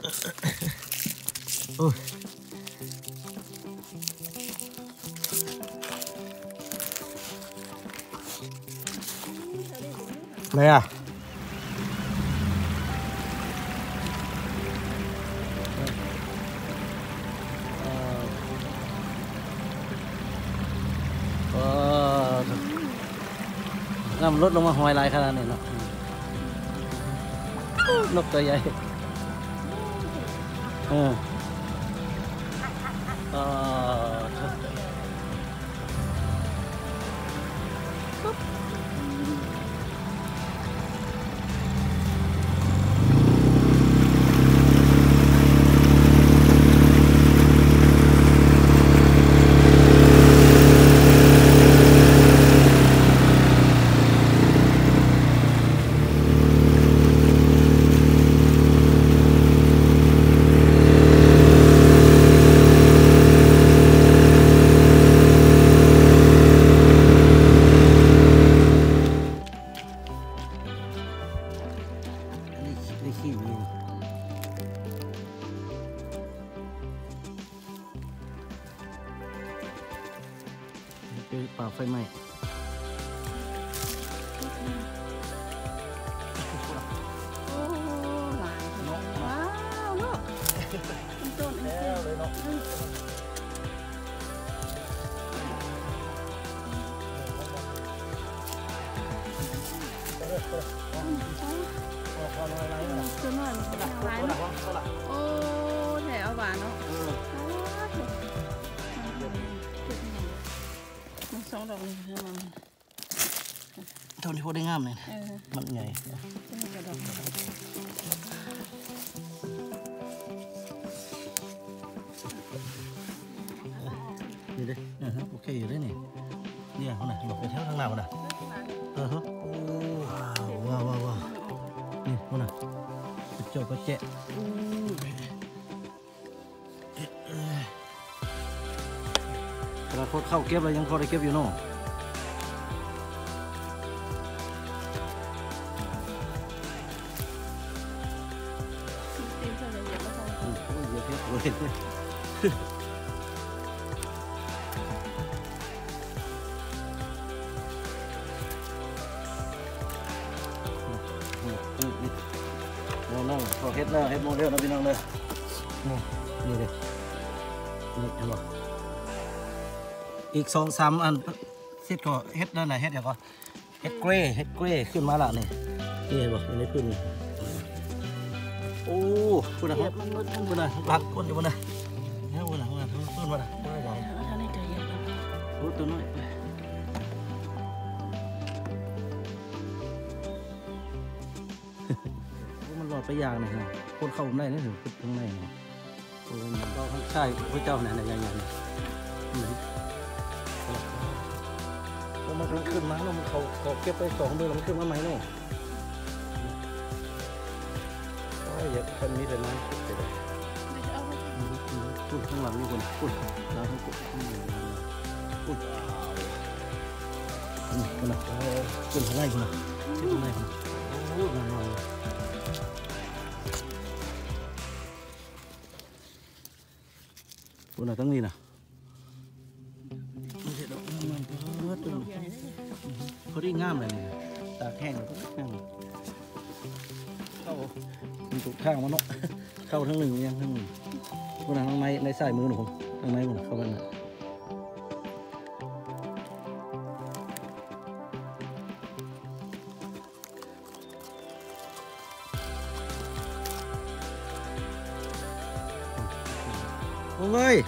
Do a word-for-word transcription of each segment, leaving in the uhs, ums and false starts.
โอ้ยอะไรอ่ะน้ำลดลงมาหอยลายขนาดนี้เนาะนกตัวใหญ่เออเออป่าไฟไหม้โอ้หลายนกว้าวลูกต้นต้นแล้วเลยเนาะตัวน้อยมันเป็นอะไรนะโอ้แถวหวานเนาะสองดอกนี่คือมันเท่าที่พอได้งามเลยมันใหญ่นี่ดิโอเคอยู่ด้วยนี่เนี่ยเขาหน่ะหลบไปเท่าทางหน้าเขาหน่ะเออฮะโอ้ว้าวว้าวว้าวนี่เขาหน่ะเจ้าก็เจ๊กระโดดเข้าเก็บเลยยังพอได้เก็บอยู่เนาะน้องพอเฮ็ดแล้วเฮ็ดโมเดลนะพี่น้องเลยนี่นี่เลยนี่เห็นบ่อีกสองสามอันเฮ็ดก็เฮ็ดนั่นน่ะเฮ็ดอย่างก็เฮ็ดเกรย์เฮ็ดเกรย์ขึ้นมาละนี่นี่เห็นบ่อยู่ในพื้นนี่โอ้คุณนะคุณนะรักคนอยู่บนน่ะเนี่ยคุณนะคุณนะพื้นบนน่ะไม่ไหวโอ้ตัวน้อยมันรอดไปอย่างนี่ฮะคนเข้าผมได้นี่ถึงข้างในเนาะโอ้ยเราข้างใช่พระเจ้าเนี่ยอย่างอย่างนี้โอ้มันกำลังขึ้นมาแล้วมันเขาเขาเก็บไปสองเดือนแล้วมันขึ้นมาใหม่เนาะโอ้ยเยอะคนนี้เลยนะพูดข้างหลังนี่คนพูดแล้วทั้งพูดพูดพูดนี่คนน่ะคนข้างในคนน่ะคนข้างในคนโอ้ยนอนคนน่ะตั้งนี่นะไม่ใช่ดอกมันเพิดตัวเขาได้งามเลยนี่ตาแข้งเขาได้งามเข้ามันถูกข้างมันเนาะเข้าทั้งหนึ่งยังทั้งหนึ่งคนน่ะทั้งในในสายมือหนูผมทั้งในผมเข้ากันนะโอ้ย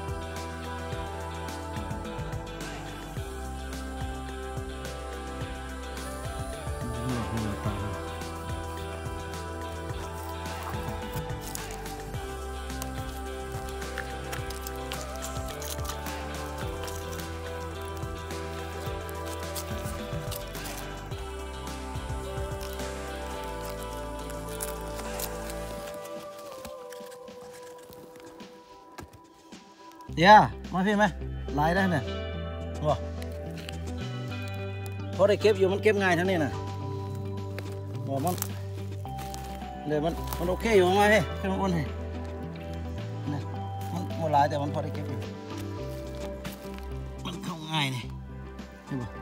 เดี๋ยวมาพี่ไหมลายได้เนี่ยว้าพอได้เก็บอยู่มันเก็บง่ายทั้งนี้นะบอกมันเลยมันมันโอเคอยู่ไหมเฮ้ยขึ้นมาบนเฮ้ยนะมันมันหลายแต่มันพอได้เก็บอยู่มันเข้าง่ายนี่เห็นปะ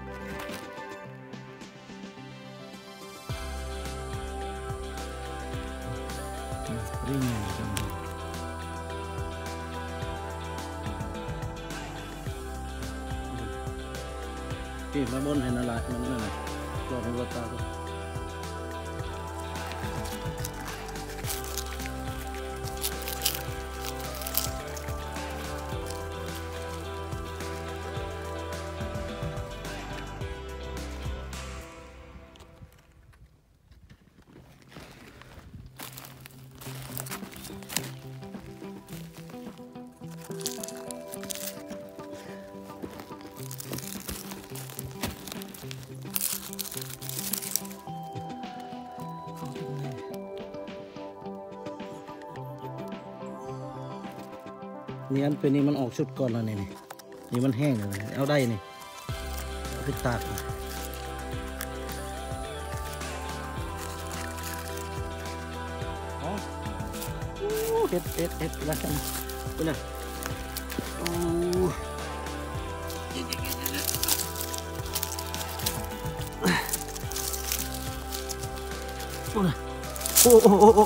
ริ่งพี่มาบนเห็นอะไรมันนั่นแหละรอเป็นวัตตาดูนี่อันเป็นนี่มันออกชุดก่อนแล้วนี่นี่นี่มันแห้งเลยเอาได้นี่เอาไปตากอ๋อเอ็ดเอ็ดเอ็ดแล้วกันไปเลยโอ้โอ้โอ้โอ้โอ้โอ้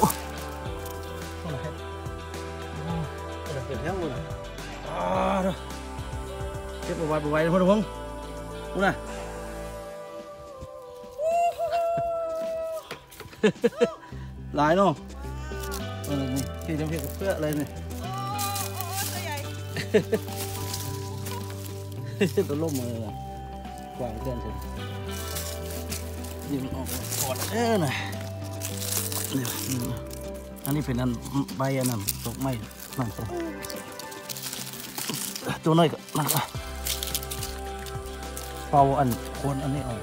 เก็บแล้วมึงอ่ะเก็บเอาไว้เอาไว้นะพ่อทุกคนมึงน่ะหลายเนาะเออนี่ที่จำเป็นกับเพื่ออะไรนี่ตัวล่มมือกวางเกินเถอะยิงออกกอดเออหน่อยอันนี้เป็นอันใบอันนั้นตกไม้นั่นใช่ตัวน้อยก็นั่นก็เป่าอันโคนอันนี้ออก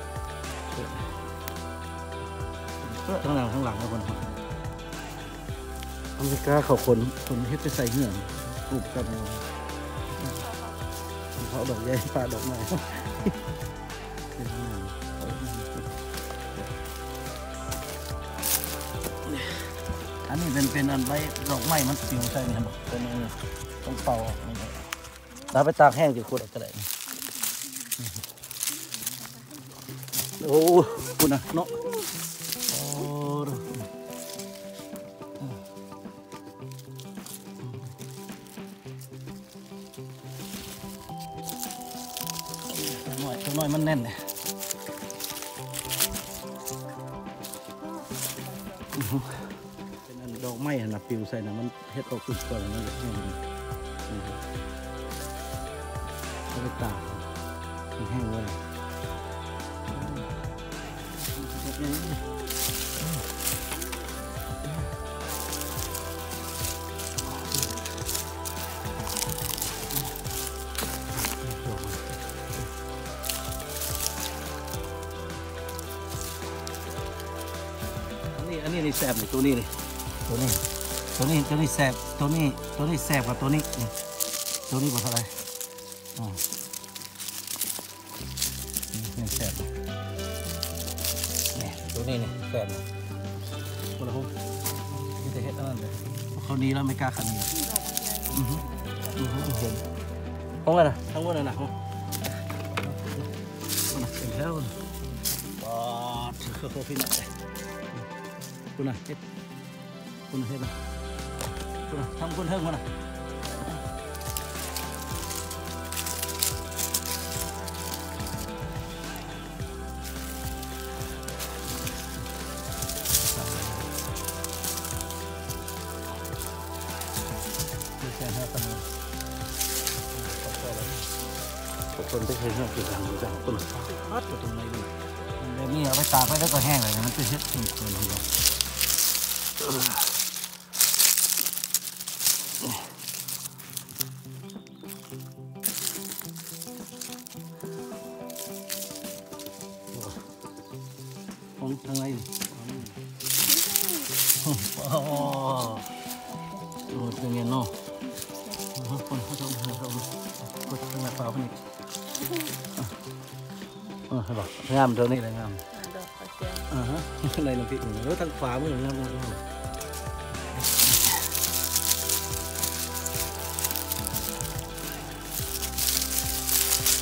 เพื่อข้างหลังข้างหลังแล้วคนอเมริกาเขาคนคนเฮ็ดไปใส่เหื่อนกลุ่มกันเขาดอกใหญ่ปลาดอกใหม่อันนี้เป็นเป็นอันใบดอกไม้มันปิวใส่เนี่ยตัวนี้ต้องเป่าแล้วไปตากแห้งจะขุดออกก็ได้โอ้คุณนะเนาะโอ้ตัวน้อยตัวน้อยมันแน่นเลยเป็นอันดอกไม้ขนาดปิวใส่นะมันเฮ็ดออกขึ้นก่อนมันจะแห้งเอาไปตากมันแห้งเลยอันนี้นี่แสบเลยตัวนี้เลยตัวนี้ตัวนี้ตัวนี้แสบตัวนี้ตัวนี้แสบกว่าตัวนี้นี่ตัวนี้กว่าเท่าไหร่อ๋อนี่แสบนี่ตัวนี้นี่แสบคนละพวกนี่จะเห็ดอันนั้นเลยเขานี้แล้วไม่กล้าขันนี้อือฮึอือฮึเห็นห้องอะไรนะทั้งหมดเลยนะห้องเห็นแล้วปอดเขาพี่หน่อยคุณน่ะเฮ็ดคุณน่ะเฮ็ดนะคุณน่ะทำคุณเฮิงคุณน่ะดูแค่ห้าตันคนที่เคยเห็นกี่ครั้งรู้จักคุณน่ะฮัดอยู่ตรงไหนดูแบบนี้เอาไปตากไว้แล้วก็แห้งเลยมันจะเฮ็ดเป็นคนของเราของทางไหนโอ้โหเป็นไงเนาะคนเขาชมเขาชมคนทางไหนเปล่าคนนี้เออให้บอกงามเท่านี้เลยงามอ่าฮะในลำพิษหนึ่งแล้วทางขวามืองาม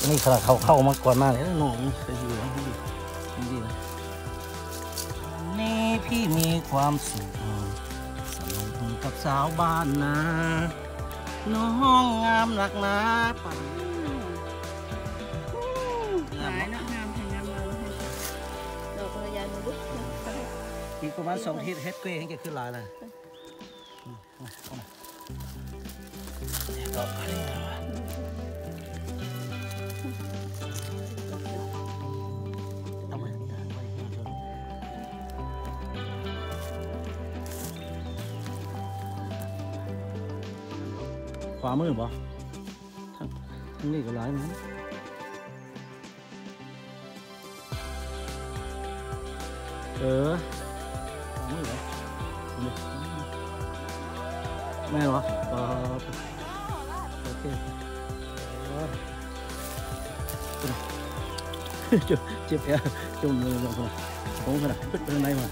นี่ขนาดเขาเข้ามาก่อนหน้าเลยนะน้องเคยอยู่นะดีดีนะนี่พี่มีความสุขสนุกกับสาวบ้านนะน้องงามหนักหนาป่ะหลายเนาะงามแห่งงามมาดอกกระยายมันลุกอีกประมาณสองทิศเฮ็ดเกยให้แกขึ้นลายเลยขวามือบ่ทั้งนี้ก็หลายมั้งเออมือเหรอแม่เหรอโอเคจุ๊บจุ๊บแอจุ่มมือลงไปผมขนาดปึ๊ดไปไหนมา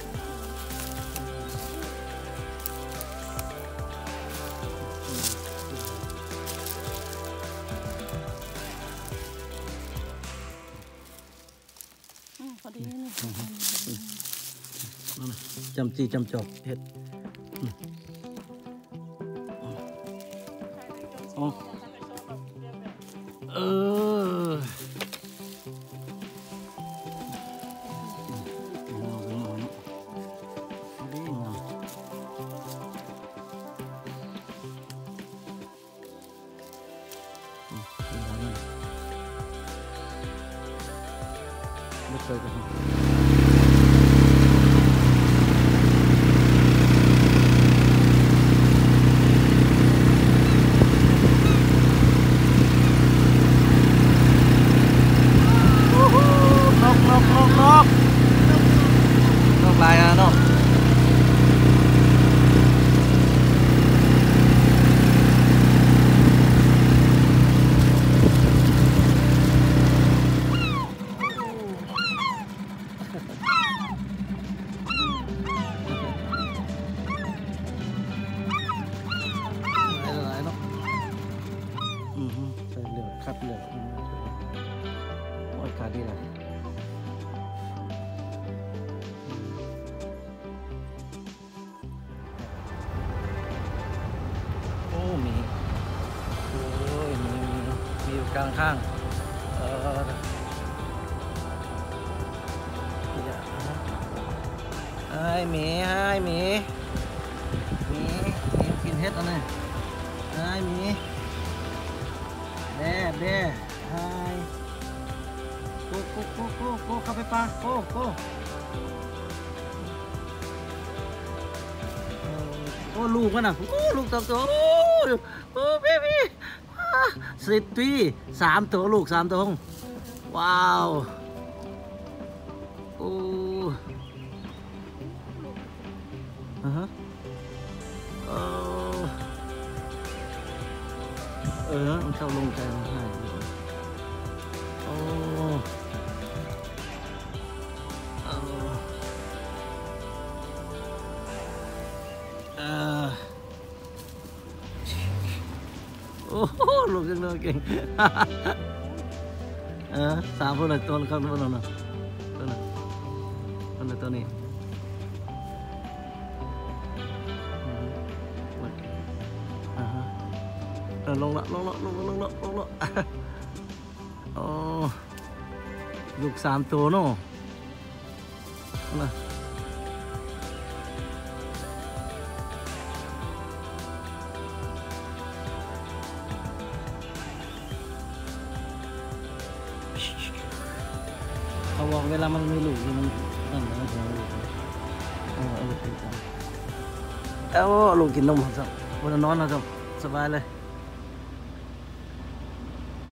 พอดีนี่จำจีจำจอกเห็ดเออไม่เคยกันลายเนาะหลายเนาะอืมใส่เหลือคัดเหลือโอ้ยขาดีเลยมีโอ้ยมีมีอยู่กลางข้างเออไอ้หมีไอ้หมีหมีหมีกินเห็ดอะไรไอ้หมีแด่แด่ไอ้โก้โก้โก้โก้โก้เข้าไปปะโก้โก้โอ้ลูกมันอ่ะโอ้ลูกสองตัวโอ้โอ้พี่พี่สิบปีสามตัวลูกสามตัวว้าวโอ้ฮะเออเออมันเข้าลงใจมันให้โอ้เออโอ้โหลูกจังเลยเก่งเออสามคนเลยตัวเขาตัวนั้นตัวนั้นตัวนั้นตัวนี้อ่าฮะเออลงละลงละลงละลงละลงละโอ้ลูกสามตัวเนาะนะเขาบอกเวลามันมีลูกมันนั่นนะมันจะลูกเออเอาลูกกินเอาลูกกินนมครับวันนอนนะครับสบายเลย